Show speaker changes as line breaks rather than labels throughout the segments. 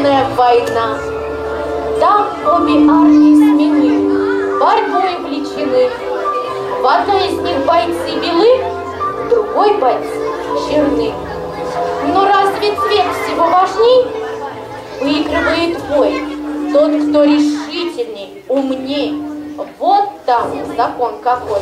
Длинная война. Там обе армии смелы, борьбой увлечены. В одной из них бойцы белы, в другой бойцы черны. Но разве цвет всего важней? Выигрывает бой тот, кто решительней, умней. Вот там закон какой.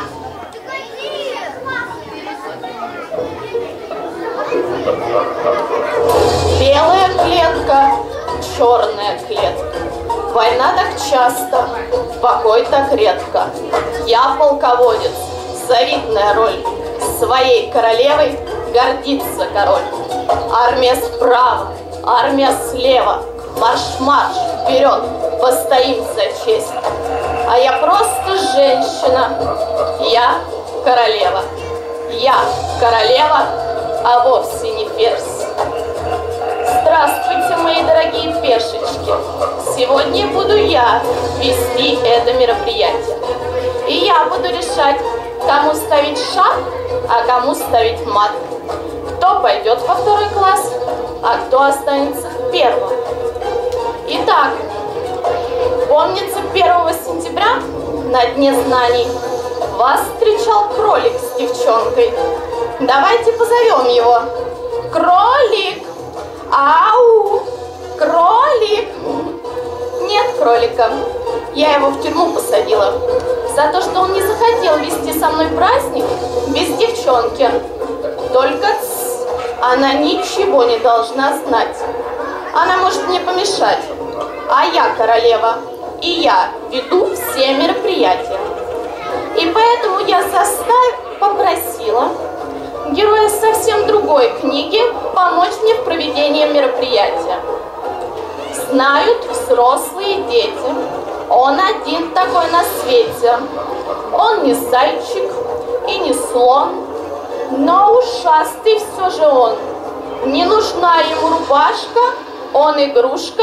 Белая клетка, черная клетка. Война так часто, покой так редко. Я полководец, завидная роль. Своей королевой гордится король. Армия справа, армия слева. Марш-марш вперед, постоим за честь. А я просто женщина, я королева. Я королева, а вовсе не ферзь. Здравствуйте, мои дорогие пешечки. Сегодня буду я вести это мероприятие. И я буду решать, кому ставить шах, а кому ставить мат. Кто пойдет во второй класс, а кто останется в первом. Итак, помнится, 1 сентября на Дне знаний вас встречал кролик с девчонкой. Давайте позовем его. Кролик! Ау! Кролик! Нет кролика. Я его в тюрьму посадила за то, что он не захотел вести со мной праздник без девчонки. Только она ничего не должна знать. Она может мне помешать. А я королева, и я веду все мероприятия. И поэтому я попросила героя совсем другой книги помочь мне в проведении мероприятия. Знают взрослые дети, он один такой на свете. Он не зайчик и не слон, но ушастый все же он. Не нужна ему рубашка, он игрушка.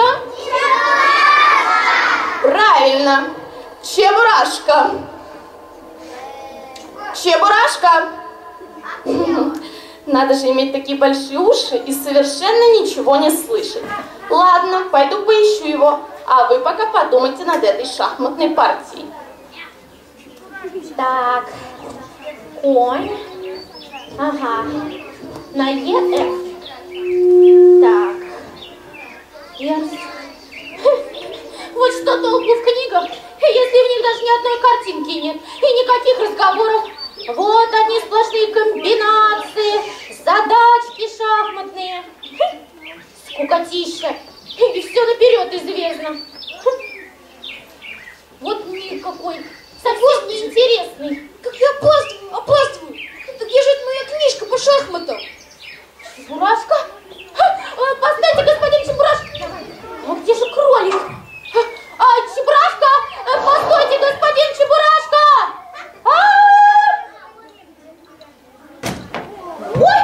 Правильно, Чебурашка. Чебурашка. Надо же иметь такие большие уши и совершенно ничего не слышать. Ладно, пойду поищу его, а вы пока подумайте над этой шахматной партией. Так, конь. Ага, на ЕФ. Так, ферзь. Вот что толку в книгах, если в них даже ни одной картинки нет и никаких разговоров. Вот одни сплошные комбинации, задачки шахматные. Скукотища. И все наперед известно. Вот никакой, совсем неинтересный.
Как я опаздываю. Так где же это моя книжка по шахматам?
Чебурашка? Постойте, господин Чебурашка. А где же кролик? Чебурашка! Постойте, господин Чебурашка! Ой!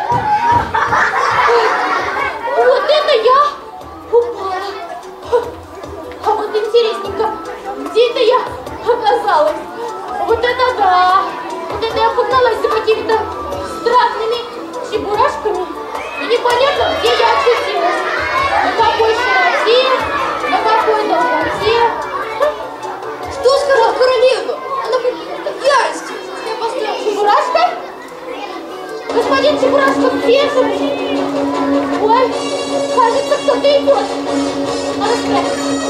Вот это я упала. А вот интересненько, где это я оказалась? Вот это да! Вот это я погналась за какими-то странными чебурашками. И непонятно, где я очутилась. На какой широте, на какой долготе.
Что сказала королева? Она в ярости. Я поставила.
Чебурашка? Господин Чебурашка, где же? Ой, кажется, кто-то идет. Надо спрятаться.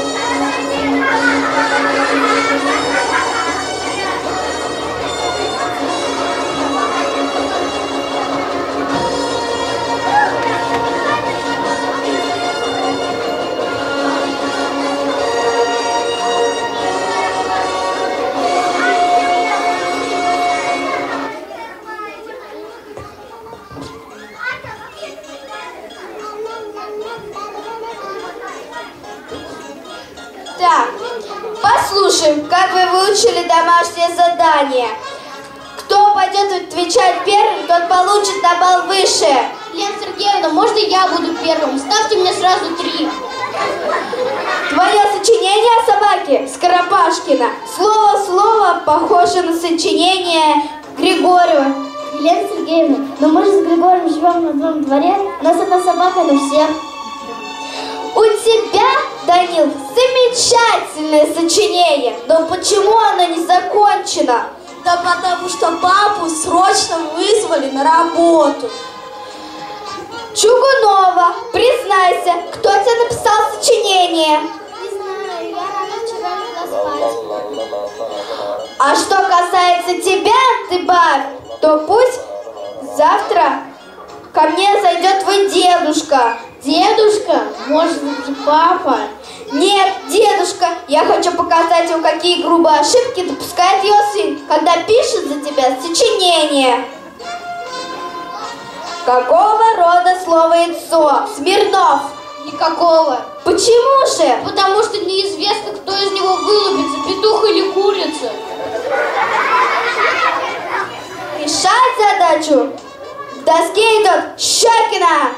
Так, послушаем, как вы выучили домашнее задание. Кто пойдет отвечать первым, тот получит на балл выше.
Лена Сергеевна, можно я буду первым? Ставьте мне сразу 3.
Твое сочинение о собаке Скоропашкина слово похоже на сочинение Григорьева.
Елена Сергеевна, но мы же с Григорием живем на одном дворе, у нас одна собака на всех.
У тебя, Данил, замечательное сочинение, но почему оно не закончено?
Да потому что папу срочно вызвали на работу.
Чугунова, признайся, кто тебе написал сочинение?
Не знаю, я рано вчера легла спать.
А что касается тебя, ты баб, то пусть завтра ко мне зайдет твой дедушка.
Дедушка? Может быть, папа?
Нет, дедушка, я хочу показать ему, какие грубые ошибки допускает его сын, когда пишет за тебя сочинение. Какого рода слово яйцо? Смирнов.
Никакого.
Почему же?
Потому что неизвестно, кто из него вылупится, петух или курица.
Решать задачу. В доске идет Щекина.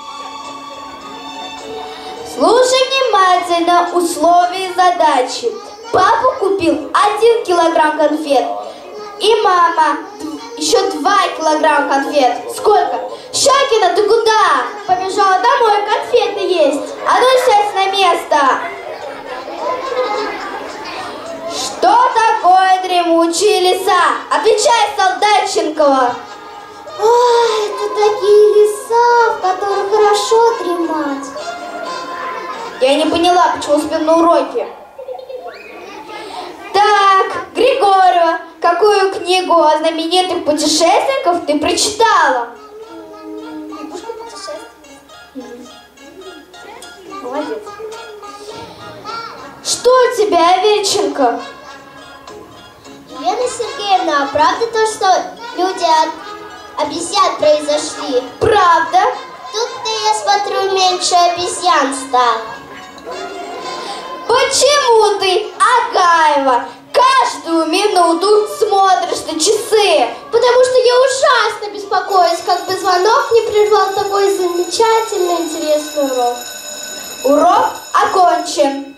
Слушай внимательно условия задачи. Папа купил 1 килограмм конфет. И мама еще 2 килограмма конфет. Сколько? Щекина, ты куда? Побежала домой, конфеты есть. А ну сядь на место. Что такое дремучие леса? Отвечай, Солдатченкова.
Ой, это такие леса, в которых хорошо дремать.
Я не поняла, почему спим на уроке. Так, Григорьева, какую книгу о знаменитых путешественников ты прочитала?
Лягушка путешественница.
Молодец. Что у тебя, Аверченко?
Елена Сергеевна, а правда то, что люди от обезьян произошли?
Правда?
Тут-то, я смотрю, меньше обезьян стало.
Почему ты, Агаева, каждую минуту смотришь на часы?
Потому что я ужасно беспокоюсь, как бы звонок не прервал такой замечательный, интересный урок.
Урок окончен.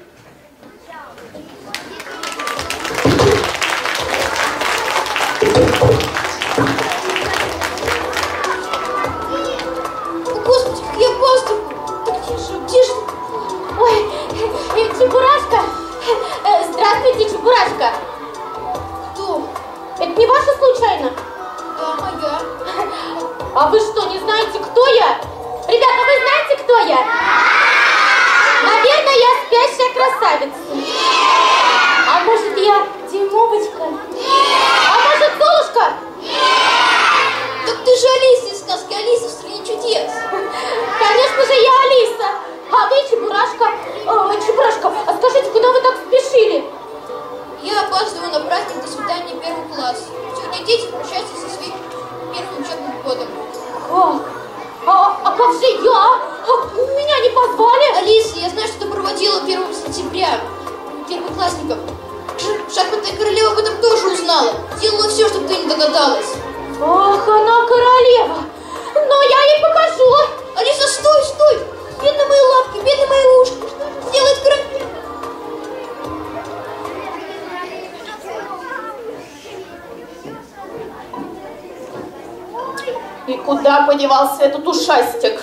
Господи, как я просто... Так тише, тише.
Ой, Чебурашка! Здравствуйте, Чебурашка!
Кто?
Это не ваша случайно?
Да, моя.
А вы что, не знаете, кто я? Ребята, вы знаете, кто я? Наверное, я спящая красавица. А может, я Димовочка? А может, Золушка?
Так ты же Алиса из сказки «Алиса в стране чудес».
Конечно же, я Алиса. А вы Чебурашка. Чебурашка, а скажите, куда вы так спешили?
Я опаздываю на праздник до свидания первого класса. Сегодня дети прощаются со своим первым учебным годом.
А как же я? Меня не позвали?
Алиса, я знаю, что ты проводила 1 сентября первоклассников. Шахматная королева об этом тоже узнала. Делала все, чтобы ты не догадалась.
Ах, она королева. Но я ей покажу.
Алиса, стой, стой! Бедные мои лапки, бедные мои ушки. Что делает королева?
И куда подевался этот ушастик?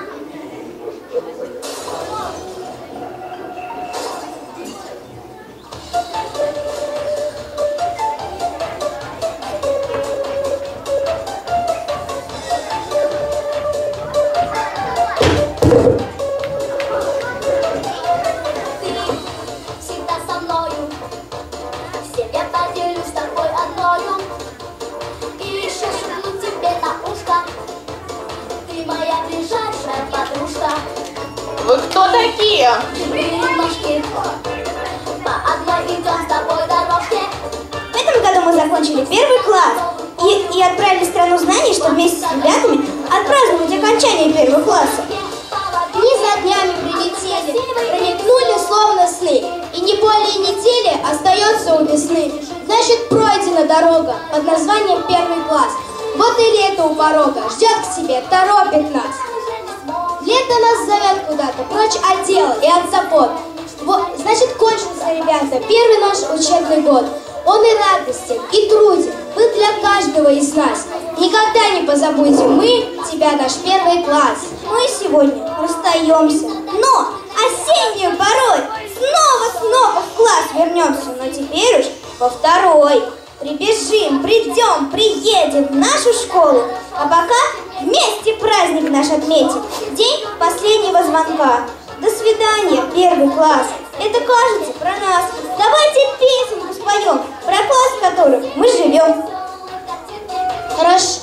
Всегда со мною, всем я поделюсь с тобой одною. И еще шепну тебе на ушко, ты моя ближайшая подружка.
Вы кто такие?
Мы ножки, по одной идем с тобой дорожке.
В этом году мы закончили 1 класс и отправили в страну знаний, чтобы вместе с ребятами отпраздновать окончание 1 класса.
Дни за днями прилетели, промелькнули словно сны, и не более недели остается у весны. Значит, пройдена дорога под названием 1 класс. Вот и лето у порога, ждет к себе, торопит нас. Лето нас зовет куда-то, прочь от дела и от забот. Вот, значит, кончился, ребята, 1 наш учебный год. Он и радостен, и труден, был для каждого из нас. Никогда не позабудем мы тебя, наш 1 класс.
Мы сегодня расстаемся.
Но осеннюю порой снова в класс вернемся, но теперь уж во второй. Прибежим, придем, приедем в нашу школу, а пока вместе праздник наш отметим. День последнего звонка. До свидания, первый класс. Это кажется про нас. Давайте песенку споем, про класс, в котором мы живем.
Хорошо.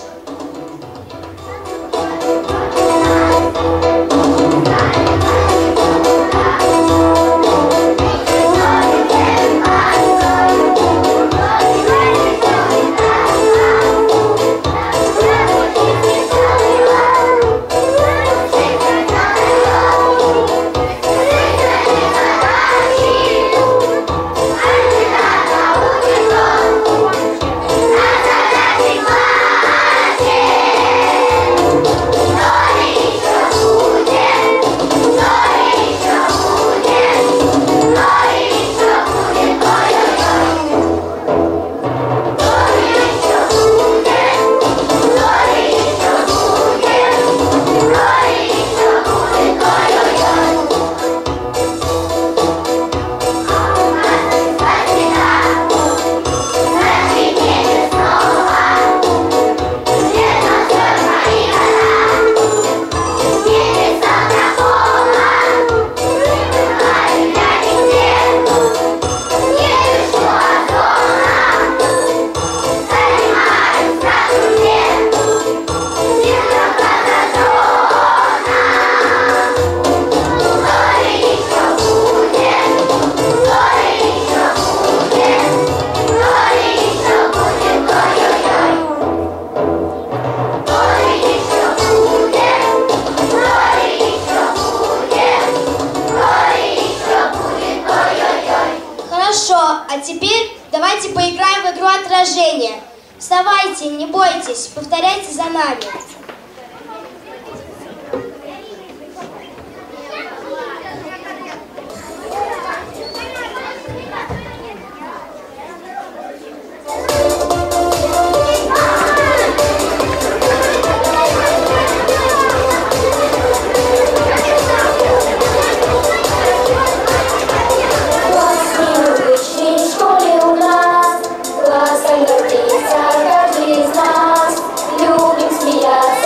А теперь давайте поиграем в игру отражения. Вставайте, не бойтесь, повторяйте за нами.
Гордится каждый из нас, любим смеяться.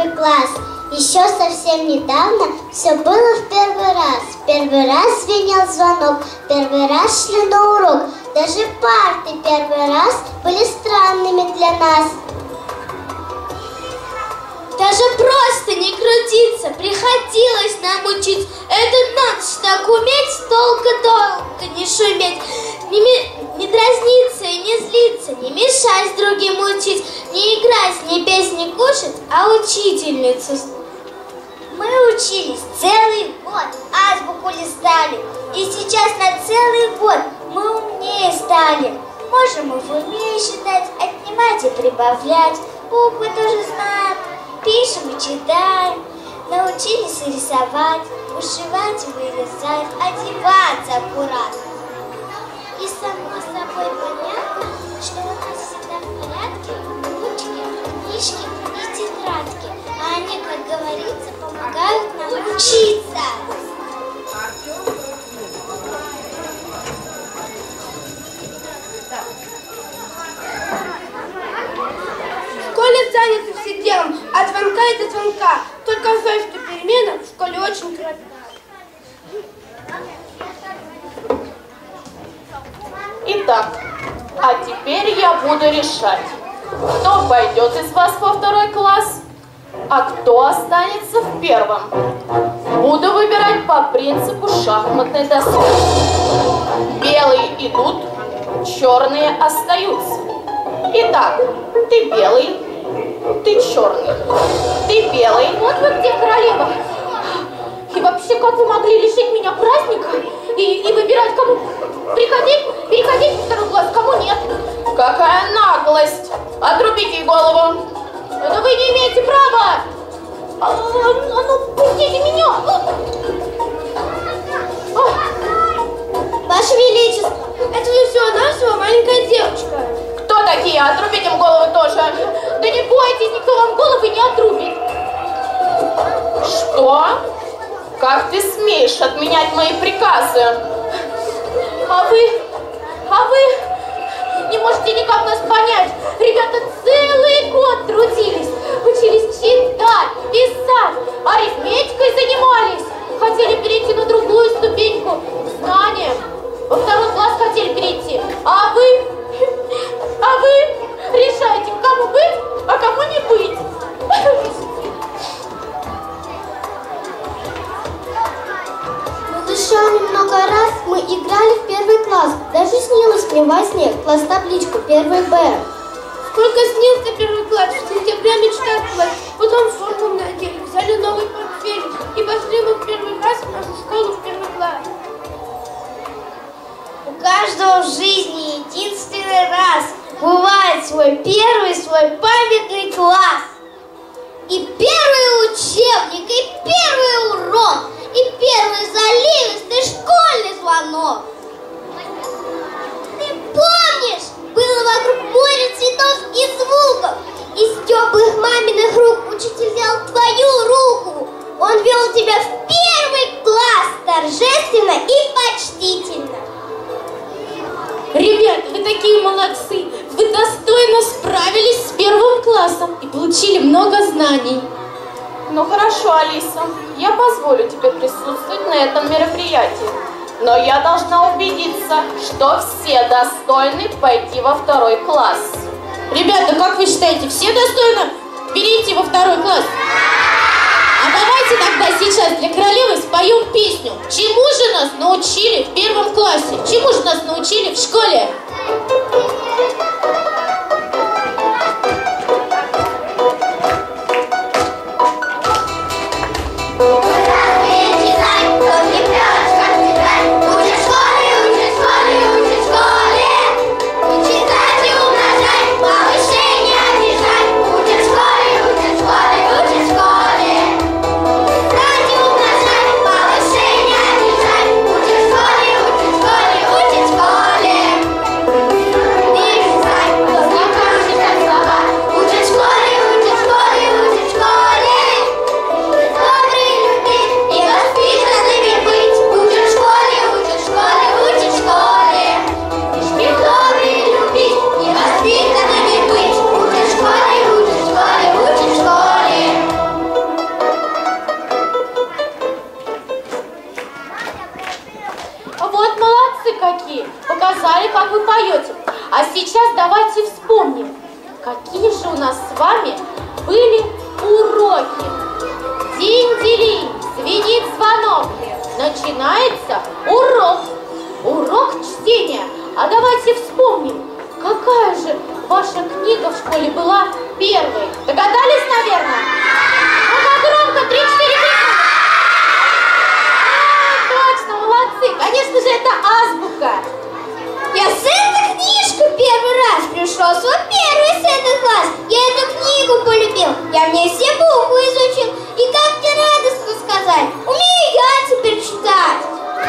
первый класс. Еще совсем недавно все было в первый раз. Первый раз звенел звонок, первый раз шли на урок. Даже парты первый раз были странными для нас.
Даже просто не крутиться приходилось нам учить. Это надо ж так уметь, долго-долго не шуметь, не дразниться и не злиться, не мешать другим учить, не играть, не петь, не кушать, а учительницу.
Мы учились целый год, азбуку листали. И сейчас на целый год мы умнее стали. Можем и в уме считать, отнимать и прибавлять. Буквы тоже знаем, пишем и читаем. Научились и рисовать, вышивать и вырезать, одеваться аккуратно. И само собой понятно, что у нас всегда в порядке ручки, книжки и тетрадки. А они, как говорится, помогают нам учиться.
В школе заняты все делом, от звонка и до звонка. Только знаю, что перемена в школе очень коротка.
Итак, а теперь я буду решать, кто пойдет из вас во второй класс, а кто останется в первом. Буду выбирать по принципу шахматной доски. Белые идут, черные остаются. Итак, ты белый, ты черный, ты белый.
Вот вы где, королева. И вообще, как вы могли лишить меня праздника и выбирать, кому переходить в второй класс, кому нет?
Какая наглость! Отрубите ей голову!
Но вы не имеете права! Ну, пустите меня!
Ваше Величество, это же всего-навсего маленькая девочка.
Кто такие? Отрубите им голову тоже!
Да не бойтесь, никто вам головы не отрубит!
Что? Как ты смеешь отменять мои приказы?
А вы не можете никак нас понять. Ребята целый год трудились, учились читать, писать, арифметикой занимались. Хотели перейти на другую ступеньку, знанием. Во второй класс хотели перейти. А вы решаете, кому быть, а кому не быть.
Еще немного раз мы играли в первый класс. Даже снилось мне во сне класс-табличку первый Б.
Сколько снился первый класс, в сентябре мечтал класс. Потом форму надели, взяли новый портфель и пошли мы в первый раз в нашу школу в первый класс.
У каждого в жизни единственный раз бывает свой первый, свой памятный класс. И первый учебник, и первый урок, и первый заливистый школьный звонок. Ты помнишь, было вокруг море цветов и звуков. Из теплых маминых рук учитель взял твою руку. Он вел тебя в первый класс торжественно и почтительно.
Ребята, вы такие молодцы! Вы достойно справились с первым классом и получили много знаний.
Ну хорошо, Алиса, я позволю тебе присутствовать на этом мероприятии. Но я должна убедиться, что все достойны пойти во второй класс.
Ребята, как вы считаете, все достойны перейти во второй класс? А давайте тогда сейчас для королевы споем песню. Чему же нас научили в первом классе? Чему же нас научили в школе? показали, как вы поете. А сейчас давайте вспомним, какие же у нас с вами были уроки. Динь-дилинь, звенит звонок. Начинается урок. Урок чтения. А давайте вспомним, какая же ваша книга в школе была первой. Догадались, наверное? Ну-ка громко, 3-4 крика. Точно, молодцы. Конечно же, это азбука.
Я с этой книжкой первый раз пришел в свой первый сетный класс. Я эту книгу полюбил. Я в ней все буквы изучил. И как мне радостно сказать, умею я теперь читать.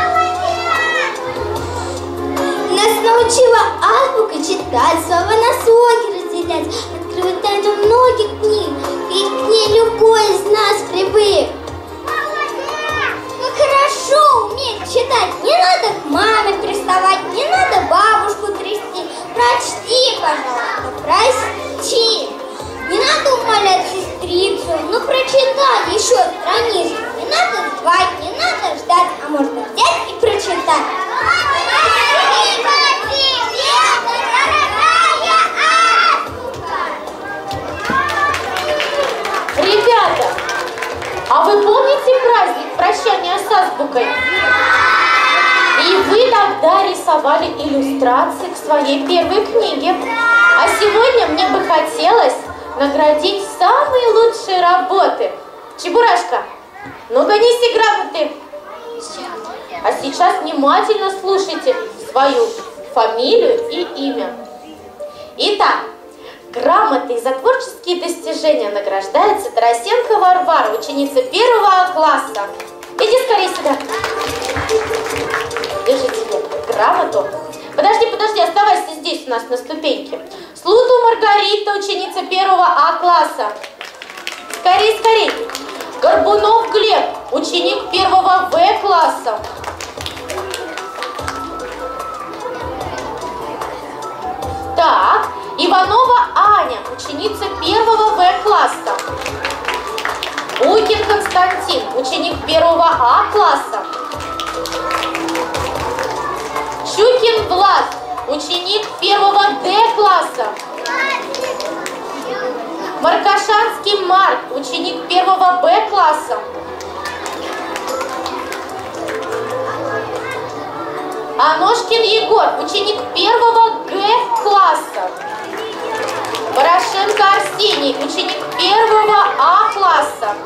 Нас научила азбука читать, слова на слоги разделять, открывать тайну многих книг, и к ней любой из нас привык. Как хорошо уметь читать, не надо к маме приставать, не надо бабушку трясти. Прочти, пожалуйста, прости. Не надо умолять сестрицу, ну прочитай еще страницу. Не надо звать, не надо ждать, а можно взять и прочитать.
Ребята, а вы помните праздник прощания с азбукой? И вы тогда рисовали иллюстрации к своей первой книге. А сегодня мне бы хотелось наградить самые лучшие работы. Чебурашка, ну-ка неси грамоты. А сейчас внимательно слушайте свою фамилию и имя. Итак, грамотой за творческие достижения награждается Тарасенко Варвара, ученица 1 класса. Иди скорее сюда. Держи тебе грамоту. Подожди, оставайся здесь у нас на ступеньке. Слуту Маргарита, ученица 1 класса. Скорей. Горбунов Глеб, ученик 1 класса. Так, Иванова Аня, ученица 1 класса. Букин Константин, ученик 1 класса. Щукин Влад, ученик 1 класса. Маркашанский Марк, ученик 1 класса. Аношкин Егор, ученик 1 класса. Порошенко Арсений, ученик 1 класса.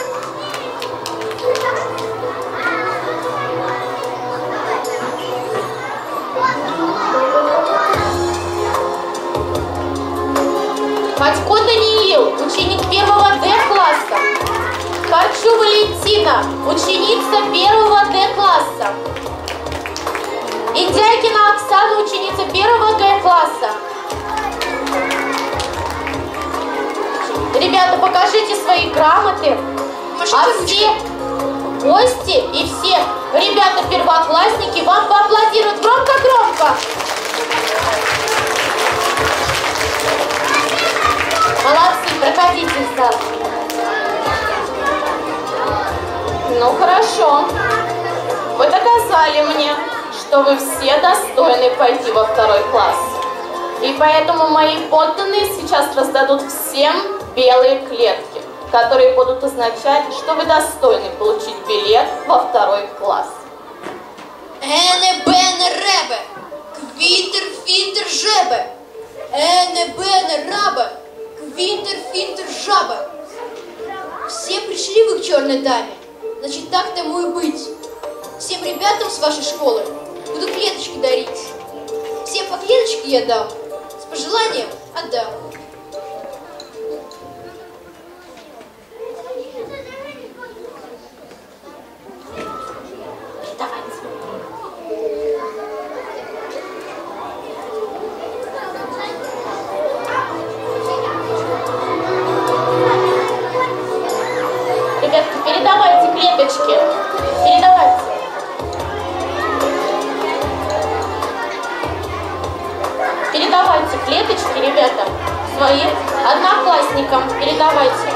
Батько Даниил, ученик 1 класса. Харчу Валентина, ученица 1 класса. Индяйкина Оксана, ученица 1 класса. Ребята, покажите свои грамоты. А все гости и все ребята-первоклассники вам поаплодируют громко-громко. Молодцы, проходите в зал.
Ну хорошо. Вы доказали мне, что вы все достойны пойти во 2 класс. И поэтому мои подданные сейчас раздадут всем белые клетки, которые будут означать, что вы достойны получить билет во 2 класс.
Эне бене ребе, квинтер финтер жебе. Эне бене рабе, квинтер финтер жабе. Все пришли вы к черной даме, значит так тому и быть. Всем ребятам с вашей школы буду клеточки дарить. Всем по клеточке я дам, с пожеланием отдам.
Ребятки, передавайте клеточки. Передавайте. Передавайте клеточки, ребята, своим одноклассникам. Передавайте.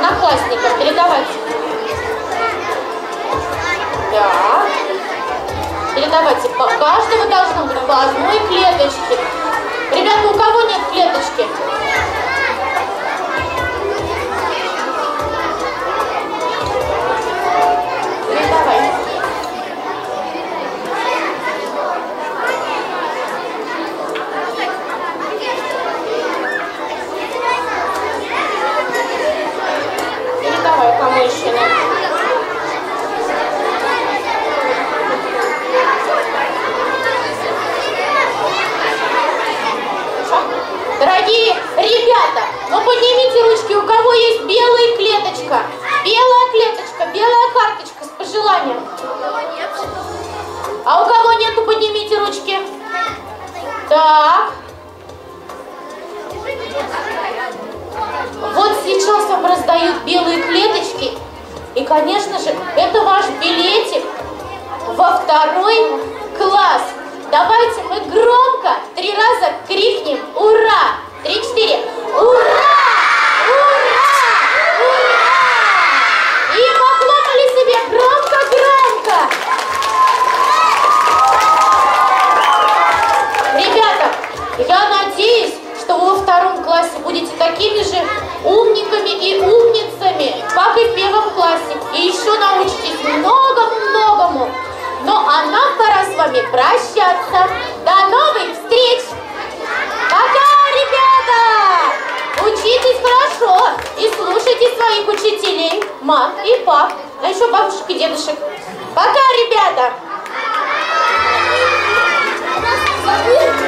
одноклассникам передавайте. Да. Передавайте. Каждого должно быть по одной клеточке. Ребята, у кого нет клеточки? Передавай. Передавай, кому еще нет? Дорогие ребята, ну поднимите ручки, у кого есть белая клеточка? Белая клеточка, белая карточка с пожеланием. А у кого нету, поднимите ручки. Так. Вот сейчас вам раздают белые клеточки. И, конечно же, это ваш билетик во 2 класс. Давайте мы громко 3 раза крикнем «Ура!» 3, 4. Ура! Ура! Ура! И похлопали себе громко-громко. Ребята, я надеюсь, что вы во 2 классе будете такими же умниками и умницами, как и в 1 классе. И еще научитесь много-многому. Ну а нам пора с вами прощаться. До новых встреч! Пока, ребята! Учитесь хорошо и слушайте своих учителей, мам и пап, а еще бабушек и дедушек. Пока, ребята!